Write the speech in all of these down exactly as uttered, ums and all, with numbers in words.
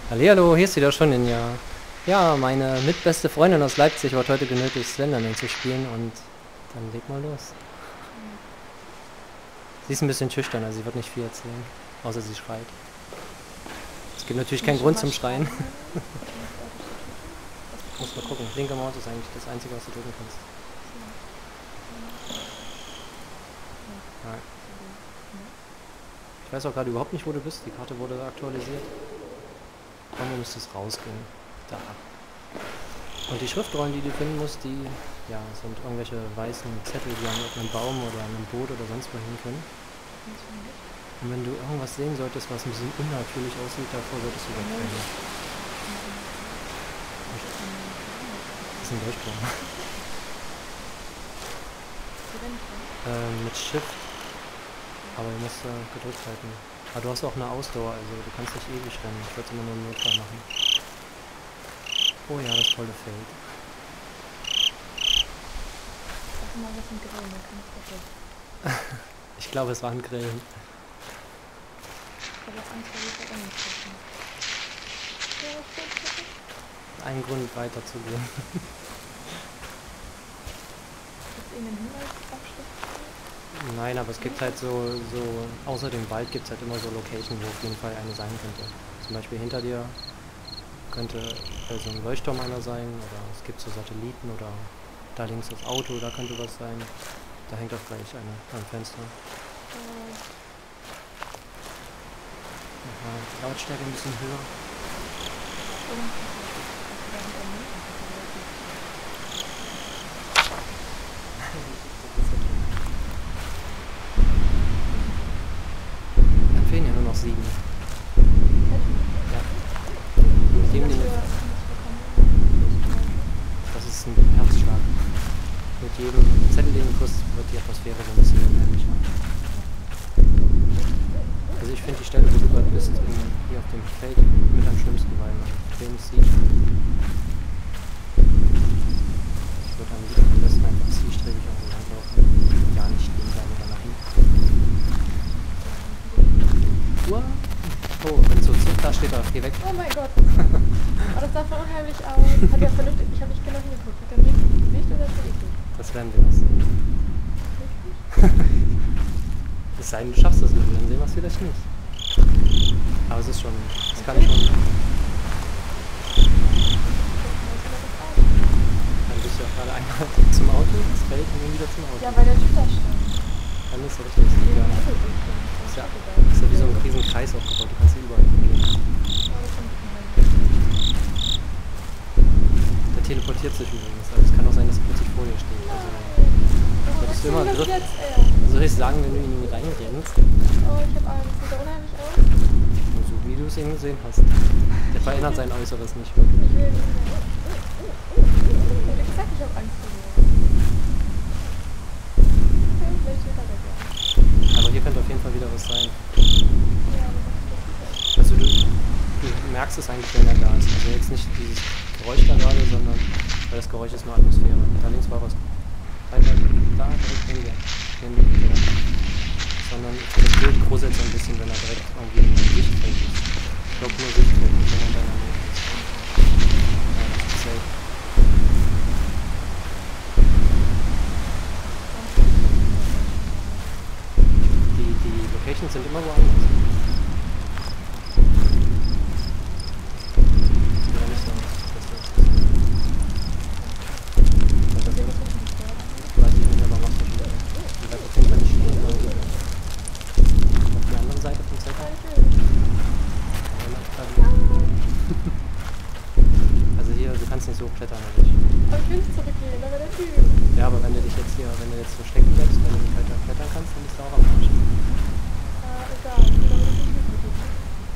Hallihallo, hier ist wieder schon Ninja. Ja, meine mitbeste Freundin aus Leipzig wird heute genötigt, Slenderman zu spielen und dann leg mal los. Sie ist ein bisschen schüchtern, also sie wird nicht viel erzählen, außer sie schreit. Es gibt natürlich keinen Grund zum Schreien. Muss mal gucken, linke Maus ist eigentlich das Einzige, was du drücken kannst. Nein. Ich weiß auch gerade überhaupt nicht, wo du bist, die Karte wurde aktualisiert. Irgendwo müsste es rausgehen. Da. Und die Schriftrollen, die du finden musst, die ja, sind irgendwelche weißen Zettel, die an irgendeinem Baum oder an einem Boot oder sonst wo hin können. Und wenn du irgendwas sehen solltest, was ein bisschen unnatürlich aussieht, davor solltest du wegrennen. Das ist ein Leuchtturm. äh, mit Shift. Aber du musst äh, gedrückt halten. Aber du hast auch eine Ausdauer, also du kannst nicht ewig rennen. Ich würde es immer nur im Notfall machen. Oh ja, das tolle Feld. Sag mal, was ein Grillen, dann kann ich das nicht. Ich glaube, es waren Grillen. Ich habe jetzt Angst, dass ich da nicht treffen. Ja, okay, okay. Ein Grund weiter zu gehen. Ist Ihnen ein Hinweis abschließend? Nein, aber es gibt halt so, so außer dem Wald gibt es halt immer so Locations, wo auf jeden Fall eine sein könnte. Zum Beispiel hinter dir könnte äh, so ein Leuchtturm einer sein, oder es gibt so Satelliten, oder da links das Auto, da könnte was sein. Da hängt auch gleich eine am Fenster. Äh, Aha, die Lautstärke ein bisschen höher. Dann fehlen ja nur noch sieben. Ja. Mit jedem, den du- das ist ein Herzschlag. Mit jedem Zettel, den du kriegst, wird die Atmosphäre so ein bisschen unheimlicher. Also ich finde die Stelle, wo du gerade bist, in, hier auf dem Feld, mit am schlimmsten, weil man wenig sieht. Ich würde am liebsten am besten einfach zielstrebig irgendwo langlaufen. Ja, nicht stehen bleiben oder nach hinten. Uah. Oh, wenn es so zieht, da steht er. Geh weg. Oh mein Gott. Oh, das sah voll unheimlich aus. Hat der vernünftig, ich habe nicht genau hingeguckt. Hat der vernünftig Gesicht oder ist der eklig? Das werden wir noch sehen. Es sei denn, du schaffst das nicht, dann sehen wir es vielleicht nicht. Aber es ist schon, es kann schon, dann bist du ja gerade einmal zum Auto, das Feld und dann wieder zum Auto. Ja, weil der Typ da stand. Dann ist er richtig, ja. Das ist ja, das ist ja wie so ein riesen Kreis aufgebaut, du kannst hier überall hingehen. Der teleportiert sich übrigens, also es kann auch sein, dass er plötzlich vor dir steht. Also, solltest du immer das Griff, jetzt, ey. soll ich sagen, wenn du in ihn reinrennst, Oh, ich hab Angst. Sieht der unheimlich aus? und so wie du es eben gesehen hast. Der verändert sein Äußeres nicht wirklich. Ich will nicht mehr. Ich hab gesagt, ich hab Angst vor dir. Ja, vielleicht steht er da gleich. Aber hier könnte auf jeden Fall wieder was sein. Ja, aber das ist Also du, du merkst es eigentlich, wenn er da ist. Also jetzt nicht dieses Geräusch da gerade, sondern weil das Geräusch ist nur Atmosphäre. Da links war was. Weiter, da direkt hin, ja. Hin, genau. Sondern das Bild gruselt so ein bisschen, wenn er direkt irgendwie in deinem Sichtfeld ist. Ich glaube nur Sichtfeld, nicht wenn er in deiner Nähe ist. Ja, das ist safe. Die, die Locations sind immer woanders. Ja, nicht so, dass das ist. Was das ist? Weiß ich nicht, aber machst du schon. Du bleibst auf jeden Fall nicht stehen, sondern auf die andere Seite vom Zettel. Also hier, du kannst nicht so klettern, also ich. Aber ich will nicht zurückgehen, da war der Typ. Ja, aber wenn du dich jetzt hier, wenn du jetzt so stecken bleibst, wenn du nicht weiter klettern kannst, dann bist du auch am Arsch. Ah, egal. Ich will aber nicht zurückgehen.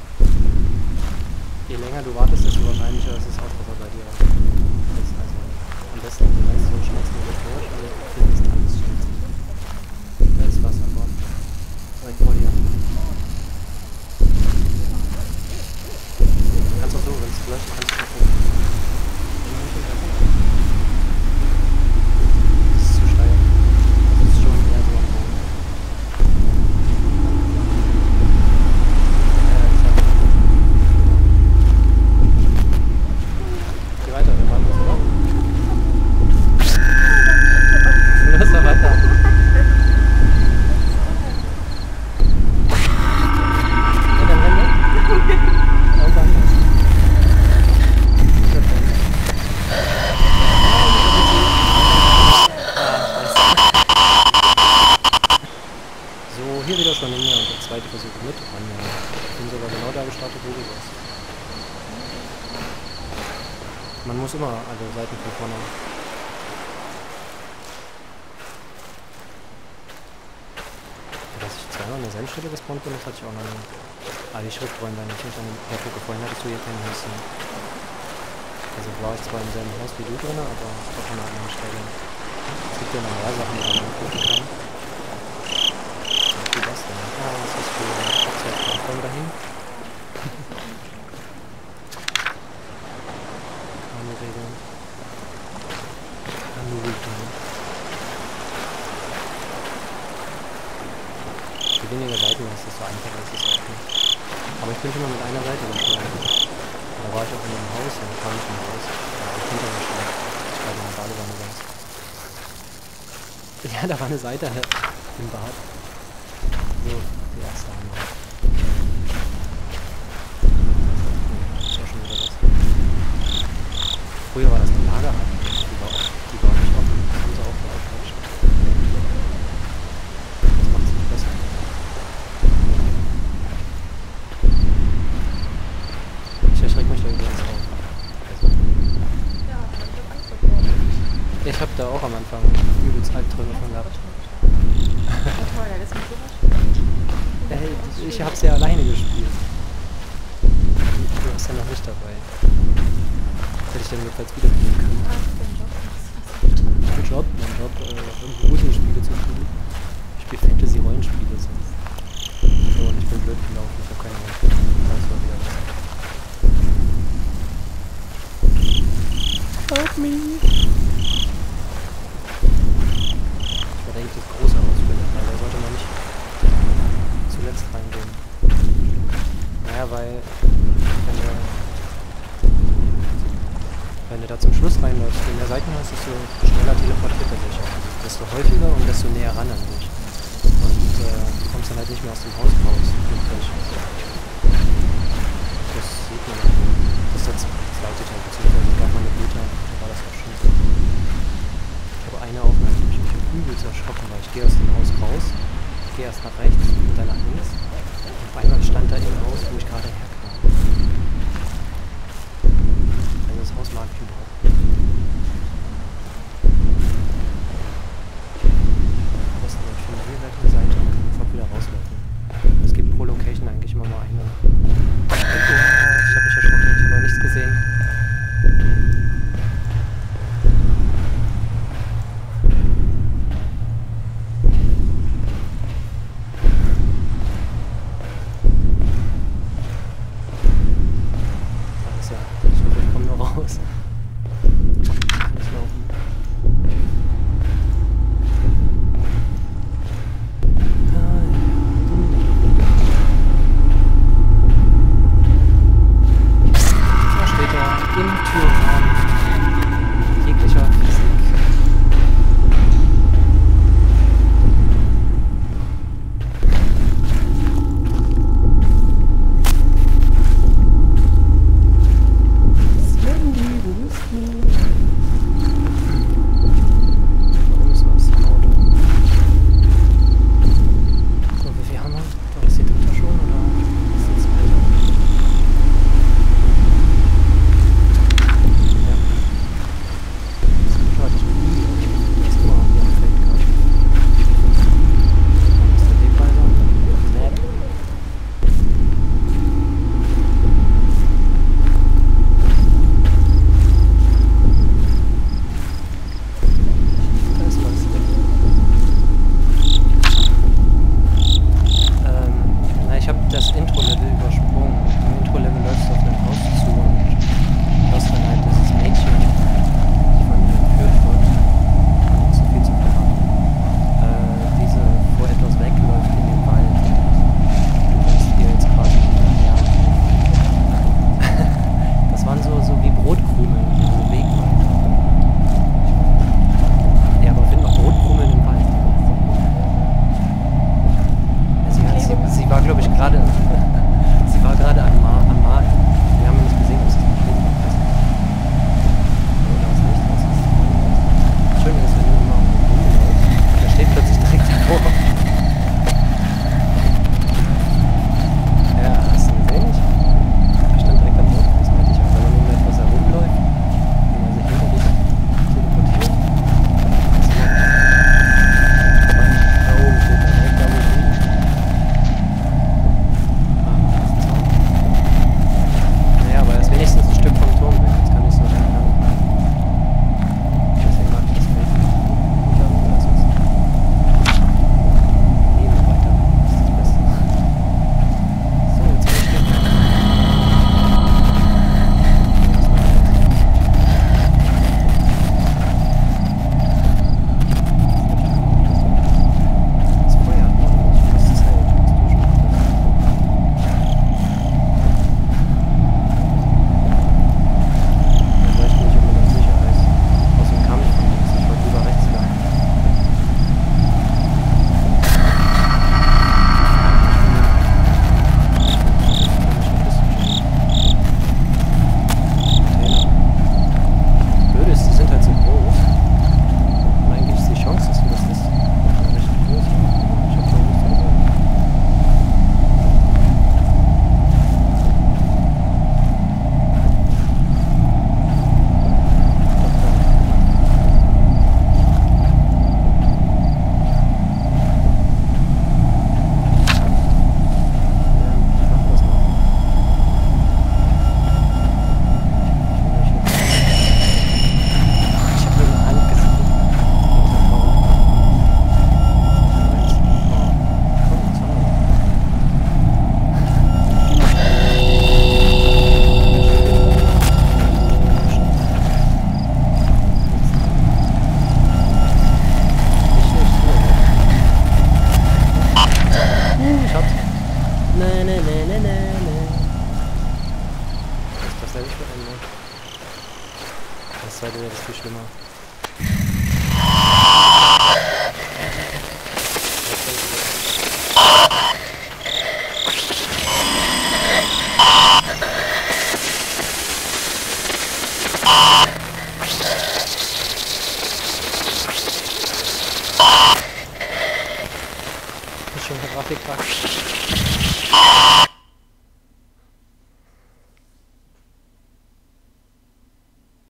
Je länger du wartest, desto wahrscheinlicher ist es auch, dass er bei dir ist. Also am besten, du rennst so schnellstmöglich durch und für die Distanz stellt sich. Da ist was an Bord. Direkt vor dir. Du kannst auch so, wenn es löscht, kannst du auch so. Das ist zu steil. Das ist schon eher so am Boden. Ja, ich hab So, hier wieder schon in mir und der zweite Versuch mit Anja. Ich bin sogar genau da gestartet, wo du warst. Man muss immer alle Seiten von vorne. Dass ich zweimal an derselben Stelle gespawnt bin, das hatte ich auch noch nie. Ah, die Schriftrollen da nicht. Ja, gucke, vorhin hattest du hier kein Haus. Ne? Also war ich zwar im selben Haus wie du drin, aber doch an einer anderen Stelle. Es gibt ja noch mehr Sachen, die man gucken kann. Was ist das denn? Ah, was ist das für Hochzeitsplan? Wollen wir da hin? Kanu-Regeln. Kanu-Regeln. Je weniger Seiten ist, desto einfacher ist es auch nicht. Aber ich bin schon mal mit einer Seite gestorben. Da war ich auch in einem Haus und kam nicht mehr raus. Da habe ich hinter mir stand. Ich gerade in der Badewanne saß. Ja, da war eine Seite im Bad. So, die erste haben wir. Das ist ja schon wieder was. Früher war das eine Lagerhalle. Die war, auch, die war nicht offen. Das haben sie auch veröffentlicht. Das macht es nicht besser. Ich erschrecke mich da übrigens auf. Ja, ich hab Angst davor. Ich hab da auch am Anfang übelst Albträume von gehabt. Toll, ja, das ist so Hey, ich hab's ja alleine gespielt. Du warst ja noch nicht dabei. Hätte ich dann notfalls wieder spielen können. Ah, das ist dein Job. Mein Job, mein Job, äh, irgendwo Gruselspiele zu spielen. Ich spiele Fantasy-Rollenspiele sonst. So, und ich bin blöd gelaufen, ich hab keine Ahnung. Das war wieder was. Help me! Ich war eigentlich das große Haus bin, weil da sollte man nicht zuletzt reingehen. Naja, weil wenn du, wenn du da zum Schluss reinläufst, je mehr Seiten hast, desto schneller teleportiert er sich. Desto häufiger und desto näher ran an dich. Und äh, du kommst dann halt nicht mehr aus dem Haus raus. Das sieht man. Das ist der zweite Teil, beziehungsweise gab man eine Beta, da war das auch schon so. Ich habe eine Aufnahme, die mich übelst erschrocken, weil ich gehe aus dem Haus raus, gehe erst nach rechts und dann nach links. Und auf einmal stand da im Haus, wo ich gerade herkam. Also das Haus mag ich überhaupt nicht. Am besten, ich finde hier gleich eine Seite und kann sofort wieder rauslaufen. Es gibt pro Location eigentlich immer nur eine. Oh, ich habe mich erschrocken, ich habe aber nichts gesehen. Shot. Ne, ne, ne, ne, ne, ne. Das passt ja nicht mit Ende. Das zweite wäre viel schlimmer. Schöner Grafikbug.